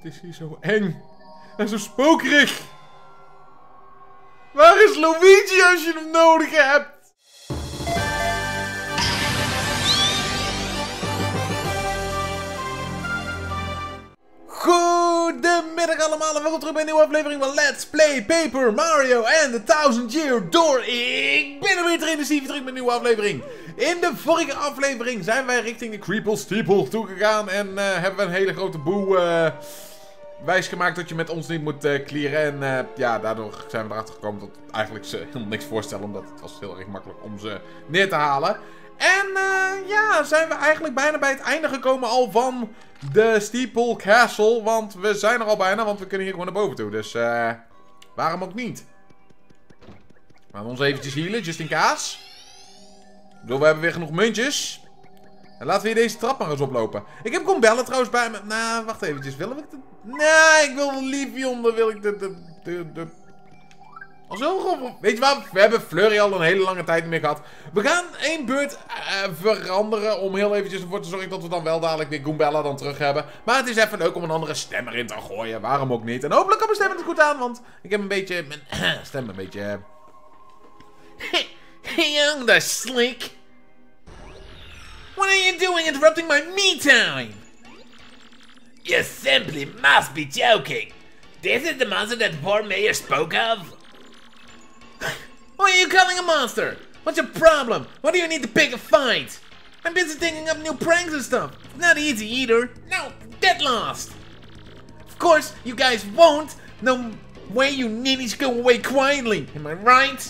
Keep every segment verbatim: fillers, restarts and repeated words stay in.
Het is hier zo eng. En zo spokerig. Waar is Luigi als je hem nodig hebt? Goedemiddag allemaal en welkom terug bij een nieuwe aflevering van Let's Play Paper Mario and the Thousand Year Door. Ik ben er weer terug in de Stevie terug met een nieuwe aflevering. In de vorige aflevering zijn wij richting de Creeple Steeple toegegaan en uh, hebben we een hele grote boel uh, wijsgemaakt dat je met ons niet moet uh, clearen. En uh, ja, daardoor zijn we erachter gekomen dat eigenlijk ze helemaal niks voorstellen, omdat het was heel erg makkelijk om ze neer te halen. En uh, ja, zijn we eigenlijk bijna bij het einde gekomen al van de Steeple Castle. Want we zijn er al bijna, want we kunnen hier gewoon naar boven toe. Dus uh, waarom ook niet? Laten we ons eventjes healen, just in case. Ik bedoel, we hebben weer genoeg muntjes. En laten we hier deze trap maar eens oplopen. Ik heb Goombella trouwens bij me. Nou, wacht eventjes. Wil ik de... Nee, ik wil de Leafeon. Dan wil ik de... de, de, de... Al zo grof. Weet je wat? We hebben Flurry al een hele lange tijd niet meer gehad. We gaan één beurt uh, veranderen. Om heel eventjes ervoor te zorgen dat we dan wel dadelijk weer Goombella dan terug hebben. Maar het is even leuk om een andere stem erin te gooien. Waarom ook niet? En hopelijk kan mijn stem het goed aan. Want ik heb een beetje... Mijn stem een beetje... Hey, young, the slick. What are you doing interrupting my me time? You simply must be joking. This is the monster that the poor mayor spoke of? Why are you calling a monster? What's your problem? Why do you need to pick a fight? I'm busy thinking up new pranks and stuff. It's not easy either. No, get lost. Of course, you guys won't. No way you ninnies go away quietly. Am I right?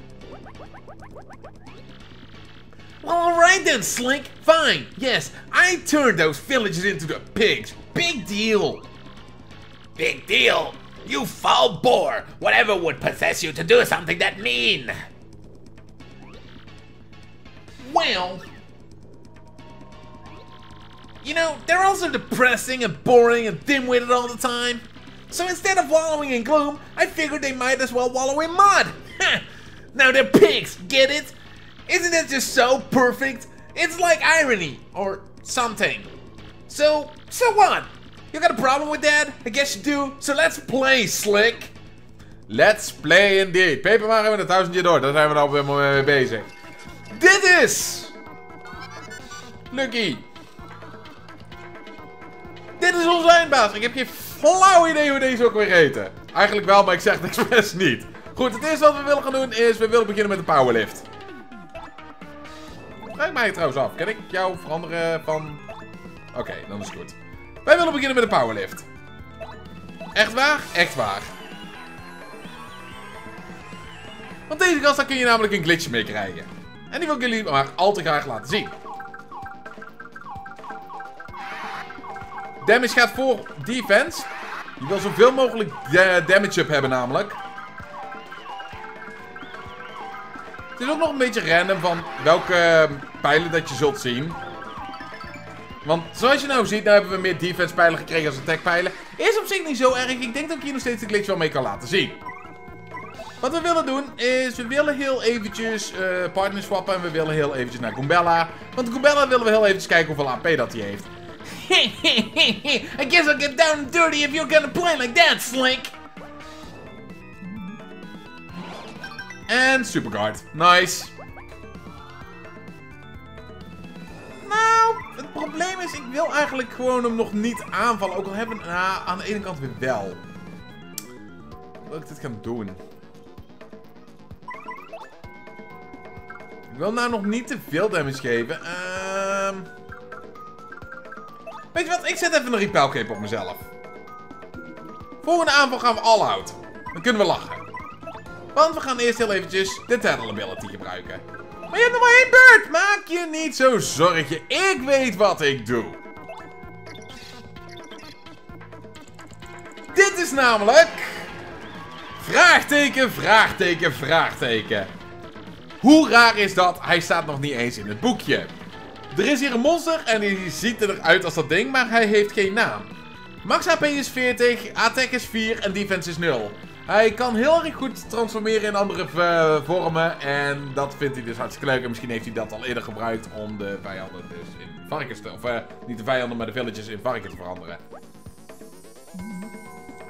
Well, alright then, Slink. Fine. Yes, I turned those villagers into the pigs. Big deal. Big deal? You foul boar! Whatever would possess you to do something that mean? Well... You know, they're also depressing and boring and dim-witted all the time. So instead of wallowing in gloom, I figured they might as well wallow in mud. Now they're pigs, get it? Isn't it just so perfect? It's like irony, or something. So, so what? You got a problem with that? I guess you do. So let's play, Slick. Let's play indeed. Paper Mario en de Thousand Year Door. Daar zijn we nou weer mee bezig. Dit is... Lucky. Dit is onze eindbaas. Ik heb geen flauw idee hoe deze ook weer heten. Eigenlijk wel, maar ik zeg het expres niet. Goed, het eerste wat we willen gaan doen is... We willen beginnen met de powerlift. Vraag mij trouwens af. Kan ik jou veranderen van... Oké, okay, dan is het goed. Wij willen beginnen met de powerlift. Echt waar? Echt waar. Want deze gast, daar kun je namelijk een glitch mee krijgen. En die wil ik jullie maar al te graag laten zien. Damage gaat voor defense. Je wil zoveel mogelijk damage up hebben namelijk. Het is ook nog een beetje random van welke pijlen dat je zult zien. Want zoals je nou ziet, nou hebben we meer defense pijlen gekregen als attack pijlen. Is op zich niet zo erg. Ik denk dat ik hier nog steeds de glitch wel mee kan laten zien. Wat we willen doen is, we willen heel eventjes uh, partner swappen. En we willen heel eventjes naar Goombella. Want Goombella willen we heel eventjes kijken hoeveel A P dat hij heeft. I guess I'll get down and dirty if you're gonna play like that, Slink. En Superguard. Nice. Nou, het probleem is, ik wil eigenlijk gewoon hem nog niet aanvallen. Ook al hebben we nou, aan de ene kant weer wel. Hoe wil ik dit gaan doen? Ik wil nou nog niet te veel damage geven. Uh... Weet je wat? Ik zet even een repel cape op mezelf. Volgende aanval gaan we all out. Dan kunnen we lachen. Want we gaan eerst heel eventjes de Tattle ability gebruiken. Maar je hebt nog maar één beurt. Maak je niet zo zorgen. Ik weet wat ik doe. Dit is namelijk... Vraagteken, vraagteken, vraagteken. Hoe raar is dat? Hij staat nog niet eens in het boekje. Er is hier een monster en die ziet eruit als dat ding, maar hij heeft geen naam. Max H P is veertig, attack is vier en defense is nul. Hij kan heel erg goed transformeren in andere uh, vormen. En dat vindt hij dus hartstikke leuk. En misschien heeft hij dat al eerder gebruikt om de vijanden dus in varkens te... Of uh, niet de vijanden, maar de villagers in varkens te veranderen.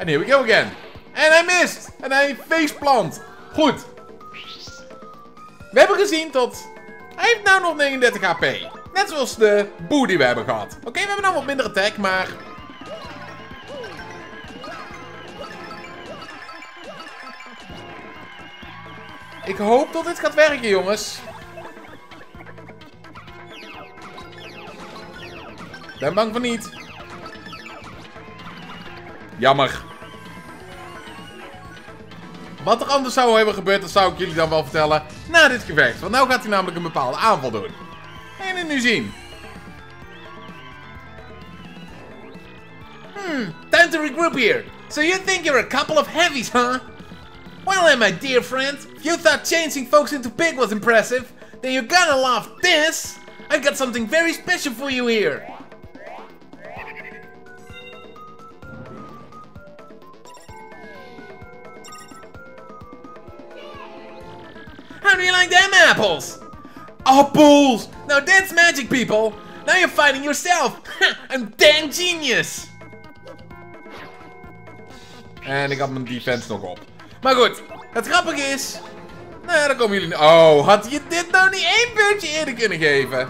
And here we go again. En hij mist. En hij faceplant. Goed. We hebben gezien tot... Hij heeft nou nog negenendertig H P. Net zoals de boe die we hebben gehad. Oké, okay, we hebben nou wat minder attack, maar... Ik hoop dat dit gaat werken, jongens. Ben bang van niet. Jammer. Wat er anders zou hebben gebeurd, dat zou ik jullie dan wel vertellen na dit gevecht. Want nu gaat hij namelijk een bepaalde aanval doen. Ga je het nu zien. Hmm, time to regroup here. So you think you're a couple of heavies, huh? Well then, my dear friend, if you thought changing folks into pig was impressive, then you're gonna love this. I got something very special for you here. How do you like them apples? Apples! Now that's magic, people! Now you're fighting yourself! I'm dang genius! En ik had mijn defense nog op. Maar goed, het grappige is... Nou ja, dan komen jullie... Oh, had je dit nou niet één beurtje eerder kunnen geven?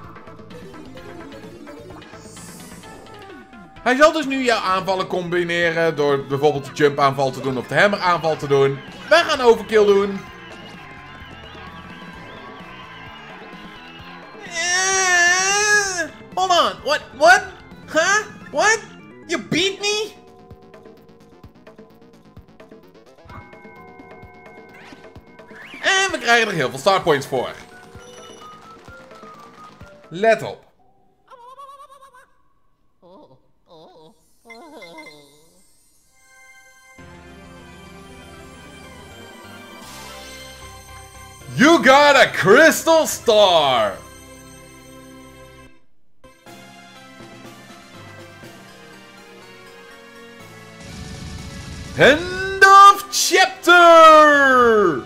Hij zal dus nu jouw aanvallen combineren door bijvoorbeeld de jump aanval te doen of de hammer aanval te doen. Wij gaan overkill doen. Hold on, what, what? Huh? What? You beat me? En we krijgen er heel veel star points voor. Let op. You got a crystal star! End of chapter!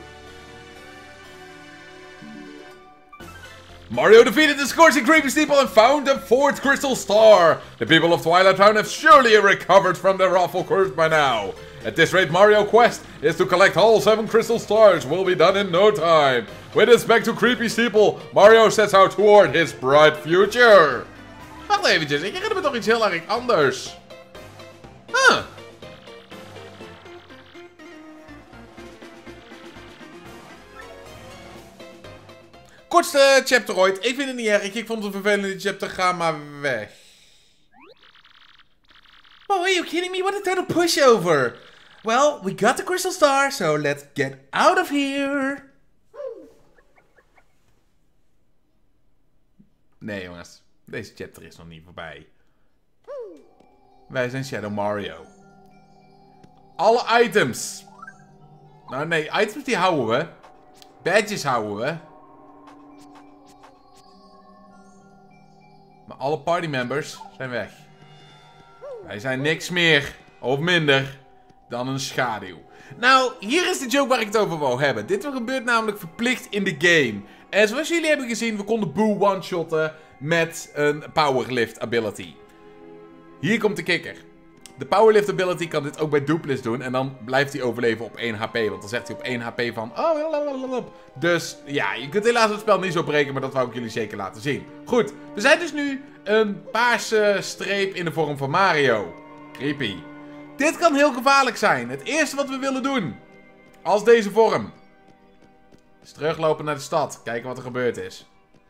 Mario defeated the scorching creepy steeple and found the fourth crystal star. The people of Twilight Town have surely recovered from their awful curse by now. At this rate, Mario Quest is to collect all seven crystal stars will be done in no time. With his back to creepy steeple, Mario sets out toward his bright future. Wacht eventjes, ik herinner me toch iets heel erg anders. Huh. Kortste chapter ooit. Ik vind het niet erg. Ik vond het een vervelende chapter. Ga maar weg. Oh, are you kidding me? What a total pushover. Well, we got the crystal star, so let's get out of here. Nee, jongens. Deze chapter is nog niet voorbij. Wij zijn Shadow Mario. Alle items. Nou, nee. Items die houden we. Badges houden we. Maar alle partymembers zijn weg. Wij zijn niks meer, of minder, dan een schaduw. Nou, hier is de joke waar ik het over wou hebben. Dit gebeurt namelijk verplicht in de game. En zoals jullie hebben gezien, we konden Boo one-shotten met een powerlift ability. Hier komt de kikker. De powerlift ability kan dit ook bij Duplis doen. En dan blijft hij overleven op één H P. Want dan zegt hij op één H P van... Oh, lalalala. Dus ja, je kunt helaas het spel niet zo breken. Maar dat wou ik jullie zeker laten zien. Goed, we zijn dus nu een paarse streep in de vorm van Mario. Creepy. Dit kan heel gevaarlijk zijn. Het eerste wat we willen doen. Als deze vorm. Is teruglopen naar de stad. Kijken wat er gebeurd is.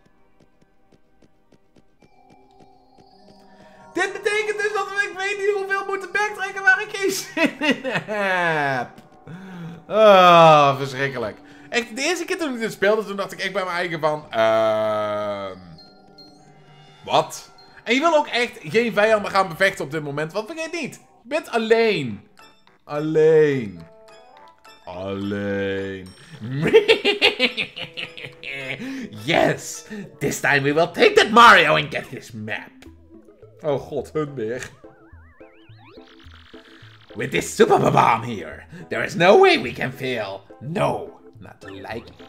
Dit betekent dus dat we, ik weet niet hoeveel moeten backtracken waar ik geen zin in heb. Ah, verschrikkelijk. Echt, de eerste keer toen ik dit speelde, toen dacht ik echt bij mijn eigen van... Ehm... Uh, wat? En je wil ook echt geen vijanden gaan bevechten op dit moment, want vergeet niet. Je bent alleen. Alleen. Alleen. Yes, this time we will take that Mario and get his map. Oh god, hun weer. With this super bomb here, there is no way we can fail. No, not like it.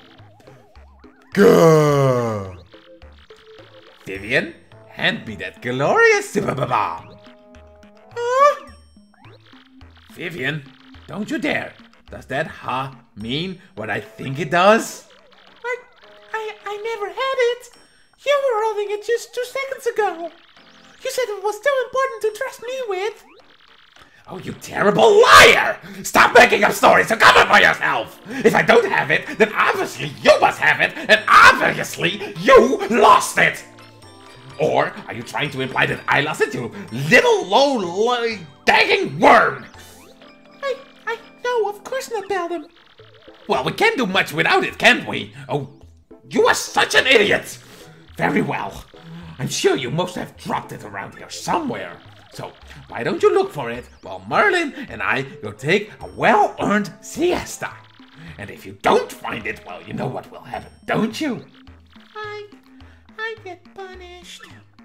Go. Vivian, hand me that glorious super bomb. Huh? Vivian, don't you dare. Does that ha mean what I think it does? I, I, I never had it. You were holding it just two seconds ago. You said it was too important to trust me with. Oh, you terrible liar! Stop making up stories and come up for yourself! If I don't have it, then obviously you must have it, and obviously you lost it! Or are you trying to imply that I lost it, you little low, dagging worm? I, I, no, of course not, Beldum. Well, we can't do much without it, can't we? Oh, you are such an idiot! Very well. I'm sure you must have dropped it around here somewhere. So, why don't you look for it while Merlin and I go take a well-earned siesta? And if you don't find it, well, you know what will happen, don't you? I, I get punished.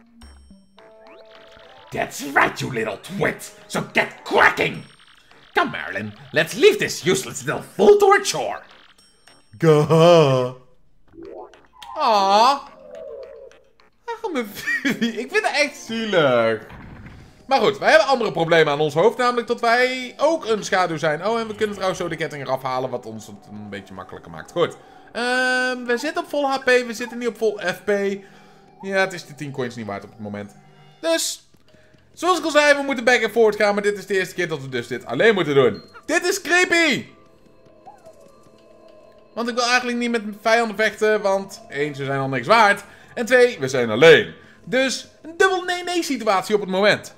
That's right, you little twit. So get cracking. Come, Merlin, let's leave this useless little fool to her chore. Gah. Aww. Ik vind het echt zielig. Maar goed, wij hebben andere problemen aan ons hoofd. Namelijk dat wij ook een schaduw zijn. Oh, en we kunnen trouwens zo de ketting eraf halen. Wat ons het een beetje makkelijker maakt. Goed. Um, we zitten op vol H P. We zitten niet op vol F P. Ja, het is de tien coins niet waard op het moment. Dus, zoals ik al zei, we moeten back and forward gaan. Maar dit is de eerste keer dat we dus dit alleen moeten doen. Dit is creepy! Want ik wil eigenlijk niet met vijanden vechten. Want één, ze zijn al niks waard. En twee, we zijn alleen. Dus een dubbel nee-nee situatie op het moment.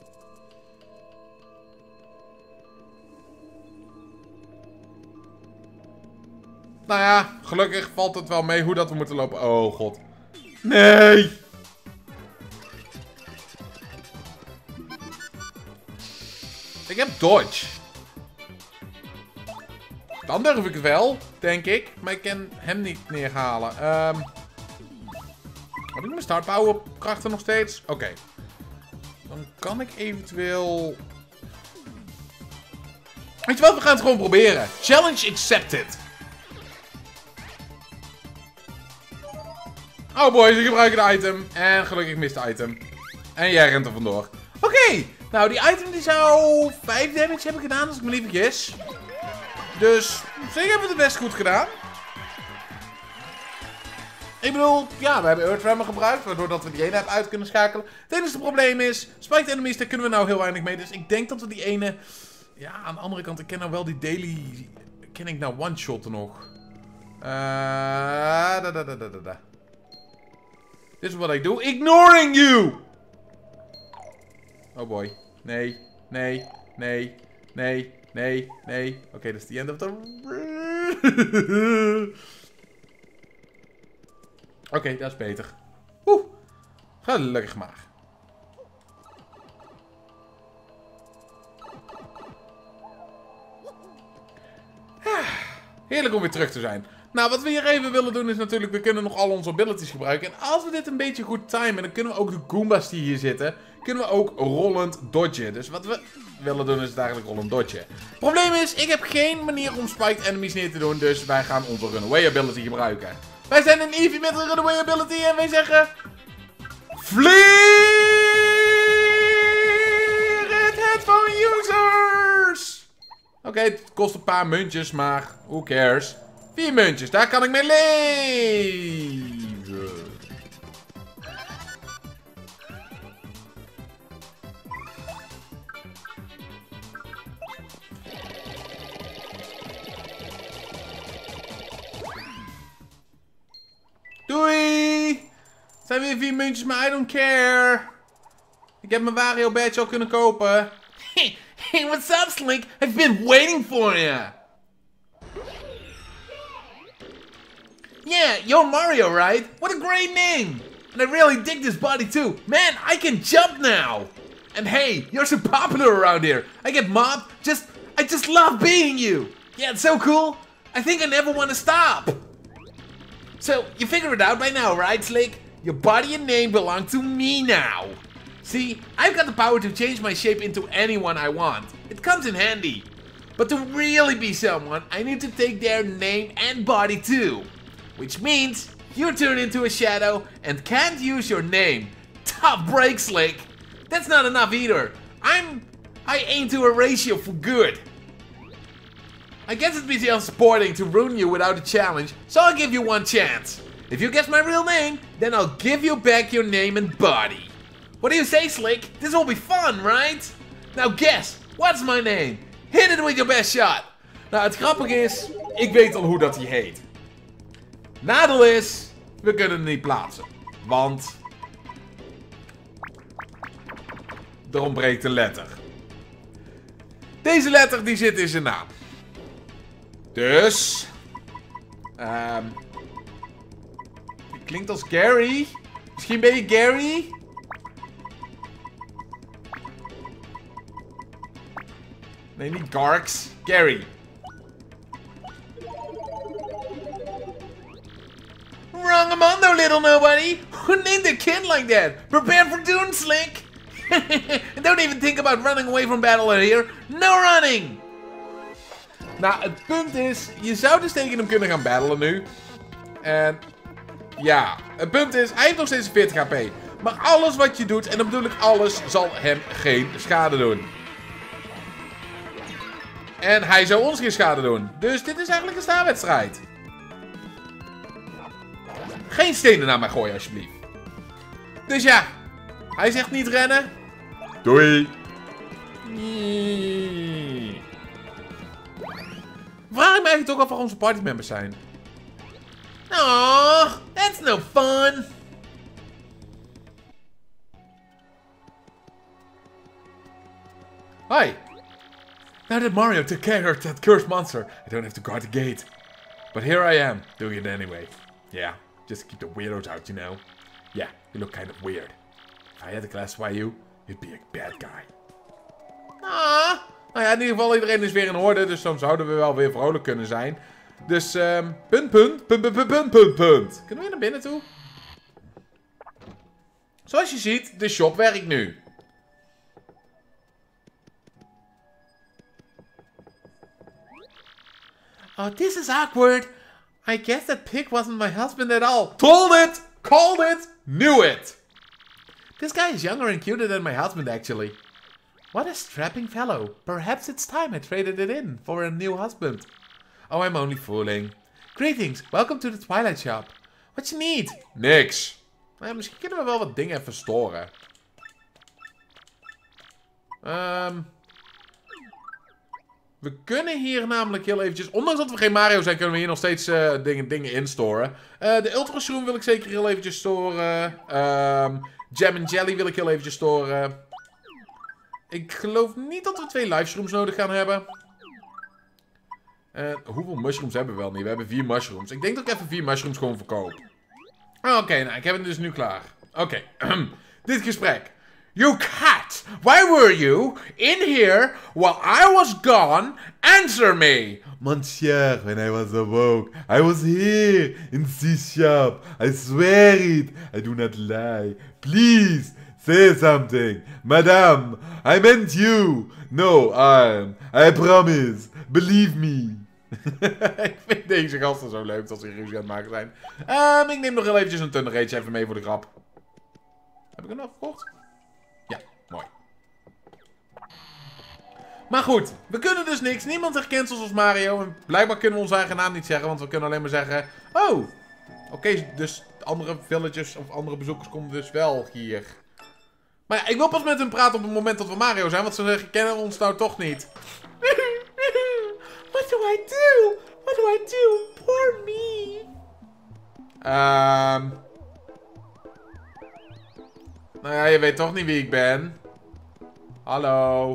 Nou ja, gelukkig valt het wel mee hoe dat we moeten lopen. Oh god. Nee! Ik heb dodge. Dan durf ik het wel, denk ik. Maar ik kan hem niet neerhalen. Um, heb ik mijn start power krachten nog steeds? Oké. Okay. Dan kan ik eventueel... Weet je wat, we gaan het gewoon proberen. Challenge accepted. Oh boys, ik gebruik een item. En gelukkig mist de item. En jij rent er vandoor. Oké, okay. Nou die item die zou vijf damage hebben gedaan, als ik me niet vergis. Dus, zeker hebben we het best goed gedaan. Ik bedoel, ja, we hebben Earth Tremor gebruikt, waardoor dat we die ene hebben uit kunnen schakelen. Het enige probleem is, spiked enemies, daar kunnen we nou heel weinig mee. Dus ik denk dat we die ene... Ja, aan de andere kant, ik ken nou wel die daily... Ken ik nou one-shotten nog? Uh, da, da, da, da, da. Dit is wat ik doe. Ignoring you! Oh boy. Nee, nee, nee, nee, nee, nee. Oké, okay, dat is the end of the... Oké, okay, dat is beter. Oeh. Gelukkig maar. Heerlijk om weer terug te zijn. Nou, wat we hier even willen doen is natuurlijk, we kunnen nog al onze abilities gebruiken. En als we dit een beetje goed timen, dan kunnen we ook de Goombas die hier zitten, kunnen we ook rollend dodgen. Dus wat we willen doen is het eigenlijk rollend dodgen. Het probleem is, ik heb geen manier om spiked enemies neer te doen, dus wij gaan onze runaway ability gebruiken. Wij zijn een Eevee met een runaway ability en wij zeggen... Vlieg het headphone users! Oké, okay, het kost een paar muntjes, maar who cares? Vier muntjes, daar kan ik mee leven. Doei! Het zijn weer vier muntjes, maar I don't care. Ik heb mijn Wario badge al kunnen kopen. Hey, hey, what's up, Slink? I've been waiting for you. Yeah, you're Mario, right? What a great name! And I really dig this body too. Man, I can jump now! And hey, you're so popular around here. I get mobbed, just, I just love being you! Yeah, it's so cool. I think I never want to stop. So, you figured it out by now, right, Slick? Your body and name belong to me now. See, I've got the power to change my shape into anyone I want. It comes in handy. But to really be someone, I need to take their name and body too. Which means you turn into a shadow and can't use your name. Tough break, Slick. That's not enough either. I'm I aim to erase you for good. I guess it'd be unsupporting to ruin you without a challenge, so I'll give you one chance. If you guess my real name, then I'll give you back your name and body. What do you say, Slick? This will be fun, right? Now guess, what's my name? Hit it with your best shot. Nou, het grappige is, ik weet al hoe dat hij heet. Nadeel is, we kunnen het niet plaatsen. Want er ontbreekt een letter. Deze letter die zit in zijn naam. Dus Um, die klinkt als Gary. Misschien ben je Gary? Nee, niet Garx. Gary. Wrong among little nobody. Who named a kid like that? Prepare for doom, Slick. Don't even think about running away from battle here. No running. Nou, het punt is, je zou dus tegen hem kunnen gaan battlen nu. En ja, het punt is, hij heeft nog steeds veertig H P. Maar alles wat je doet, en dan bedoel ik alles, zal hem geen schade doen. En hij zou ons geen schade doen. Dus dit is eigenlijk een staarwedstrijd. Geen stenen naar mij gooien, alsjeblieft. Dus ja, hij zegt niet rennen. Doei. Nee. Vraag ik me eigenlijk ook af waar onze partymembers zijn. Oh, that's no fun. Hi. Now that Mario took care of that cursed monster, I don't have to guard the gate. But here I am, doing it anyway. Yeah, just to keep the weirdos out, you know. Yeah, you look kind of weird. If I had to classify you, you'd be a bad guy. Ah. Nou ja, in ieder geval, iedereen is weer in orde, dus dan zouden we wel weer vrolijk kunnen zijn. Dus, um, punt, punt, punt, punt, punt, punt, punt, punt. Kunnen we naar binnen toe? Zoals je ziet, de shop werkt nu. Oh, this is awkward. I guess that pig wasn't my husband at all. Told it! Called it! Knew it! This guy is younger and cuter than my husband, actually. What a strapping fellow. Perhaps it's time I traded it in for a new husband. Oh, I'm only fooling. Greetings, welcome to the Twilight Shop. What you need? Niks. Nou, misschien kunnen we wel wat dingen even storen. Um, we kunnen hier namelijk heel eventjes... Ondanks dat we geen Mario zijn, kunnen we hier nog steeds uh, dingen, dingen instoren. Uh, de Ultra Shroom wil ik zeker heel eventjes storen. Um, Jam and Jelly wil ik heel eventjes storen. Ik geloof niet dat we twee live shrooms nodig gaan hebben. Uh, hoeveel mushrooms hebben we wel niet? We hebben vier mushrooms. Ik denk dat ik even vier mushrooms gewoon verkoop. Oké, okay, nou, ik heb het dus nu klaar. Oké, okay. Dit gesprek. You cat! Why were you in here while I was gone? Answer me! Monsieur, when I was awoke, I was here in this shop. I swear it. I do not lie. Please, say something. Madame, I meant you. No, I, I promise. Believe me. Ik vind deze gasten zo leuk dat ze ruzie aan het maken zijn. Um, ik neem nog heel eventjes een Thunder Rage even mee voor de grap. Heb ik hem nog verkocht? Ja, mooi. Maar goed, we kunnen dus niks. Niemand herkent ons als Mario. En blijkbaar kunnen we onze eigen naam niet zeggen, want we kunnen alleen maar zeggen... Oh, oké, okay, dus andere villagers of andere bezoekers komen dus wel hier. Maar ja, ik wil pas met hen praten op het moment dat we Mario zijn, want ze zeggen, kennen ons nou toch niet. What do I do? What do I do? Poor me. Ehm... Um, nou ja, je weet toch niet wie ik ben. Hallo.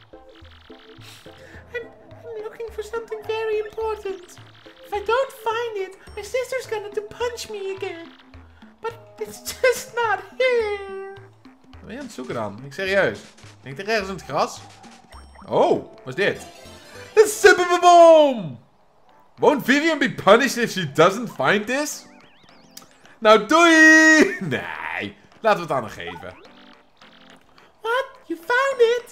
I'm, I'm looking for something very important. If I don't find it, my sister's gonna to punch me again. But it's just not here. Wat ben je aan het zoeken dan? Ik serieus. Denk er ergens in het gras? Oh, wat is dit? Een superbom! Won't Vivian be punished if she doesn't find this? Nou, doei! Nee, laten we het aan haar geven. What? You found it?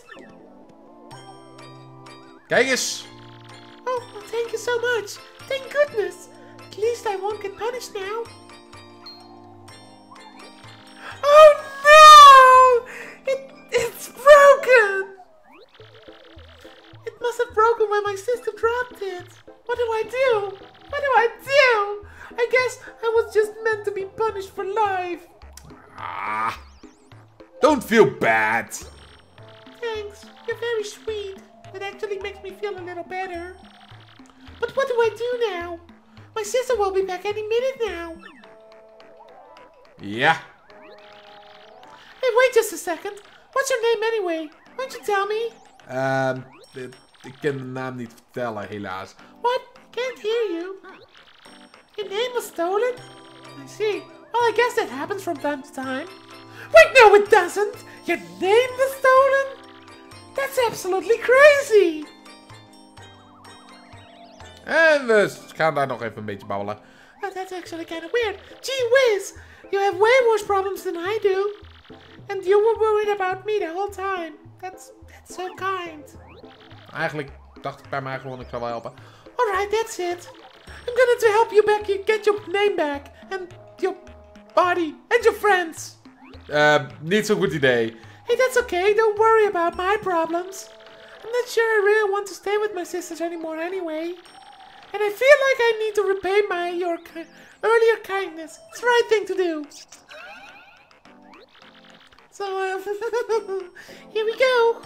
Kijk eens. Oh, well, thank you so much. Thank goodness. At least I won't get punished now. Oh no! It, it's broken! must have broken when my sister dropped it. What do I do? What do I do? I guess I was just meant to be punished for life. Ah, don't feel bad. Thanks, you're very sweet. It actually makes me feel a little better. But what do I do now? My sister will be back any minute now. Ja. Hey, wait just a second. What's your name anyway? Won't you tell me? Ehm, uh, ik kan de naam niet vertellen, helaas. What? Can't hear you. Your name was stolen? I see. Well, I guess that happens from time to time. Wait, no it doesn't! Your name was stolen? That's absolutely crazy! En we gaan daar nog even een beetje babbelen. Oh, that's actually kind of weird. Gee whiz! You have way worse problems than I do. And you were worried about me the whole time. That's, that's so kind. Eigenlijk dacht ik bij mij gewoon, ik zou wel helpen. Alright, that's it. I'm gonna to help you back, you get your name back. And your body. And your friends. Uh, niet zo'n goed idee. Hey, that's okay. Don't worry about my problems. I'm not sure I really want to stay with my sisters anymore anyway. And I feel like I need to repay my your ki earlier kindness. It's the right thing to do. So, uh, here we go.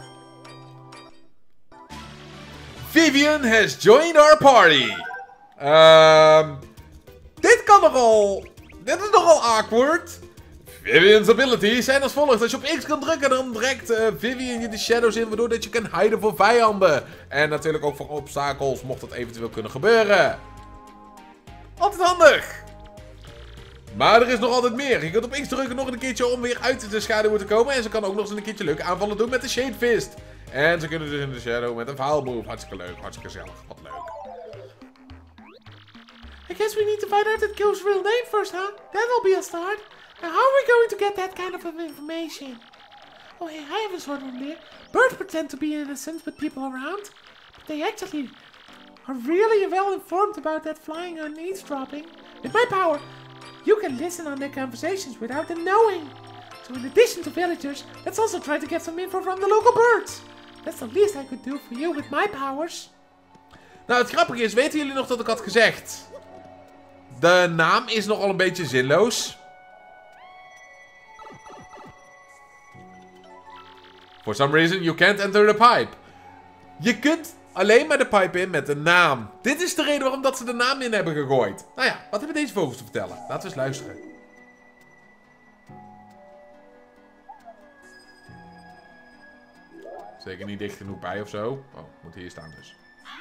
Vivian has joined our party. Um, dit kan nogal... Dit is nogal awkward. Vivian's abilities zijn als volgt. Als je op X kan drukken, dan trekt uh, Vivian je de shadows in, waardoor dat je kan hiden voor vijanden. En natuurlijk ook voor obstakels, mocht dat eventueel kunnen gebeuren. Altijd handig. Maar er is nog altijd meer. Je kunt op X drukken nog een keertje om weer uit de schaduw te komen. En ze kan ook nog eens een keertje leuke aanvallen doen met de Shade Fist. En ze kunnen dus in de shadow met een foul move. Hartstikke leuk, hartstikke gezellig. Wat leuk. I guess we need to find out that Gil's real name first, huh? That'll be a start. Now, how are we going to get that kind of information? Oh, hey, I have a sort of idea. Birds pretend to be innocent with people around, but they actually are really well informed about that flying and eavesdropping. With my power, you can listen on their conversations without them knowing. So in addition to villagers, let's also try to get some info from the local birds. That's the least I could do for you with my powers. Nou, het grappige is, weten jullie nog dat ik had gezegd? De naam is nogal een beetje zinloos. For some reason, you can't enter the pipe. Je kunt alleen maar de pipe in met de naam. Dit is de reden waarom dat ze de naam in hebben gegooid. Nou ja, wat hebben deze vogels te vertellen? Laten we eens luisteren. Zeker niet dicht genoeg bij of zo. Oh, moet hier staan dus.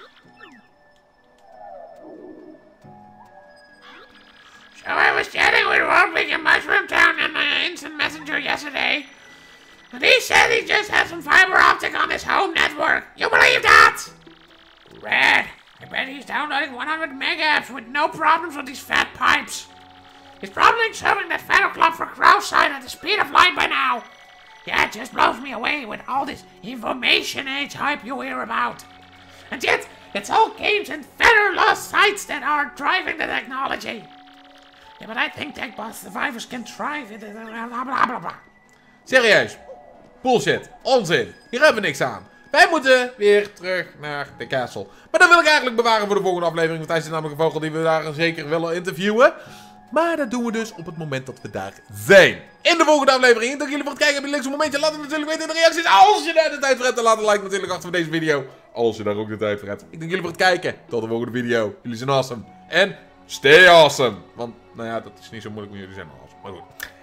So I was chatting with Roderick in Mushroom Town in my instant messenger yesterday. And he said he just had some fiber optic on his home network. You believe that? Red, I bet he's downloading one hundred mega apps with no problems with these fat pipes. He's probably shoving that Feather Club for Crowside at the speed of light by now. Yeah, it just blows me away with all this information age hype you hear about. And yet, it's all games and feather-lost sites that are driving the technology. Yeah, but I think Tech Boss survivors can thrive in the blah blah blah blah. Serieus. Bullshit. Onzin. Hier hebben we niks aan. Wij moeten weer terug naar de castle. Maar dat wil ik eigenlijk bewaren voor de volgende aflevering. Want hij is namelijk een vogel die we daar zeker willen interviewen. Maar dat doen we dus op het moment dat we daar zijn. In de volgende aflevering. Dank jullie voor het kijken. Heb je een leukste momentje? Laat het natuurlijk weten in de reacties. Als je daar de tijd voor hebt, dan laat een like natuurlijk achter voor deze video. Als je daar ook de tijd voor hebt. Ik dank jullie voor het kijken. Tot de volgende video. Jullie zijn awesome. En stay awesome. Want, nou ja, dat is niet zo moeilijk, maar jullie zijn awesome. Maar goed.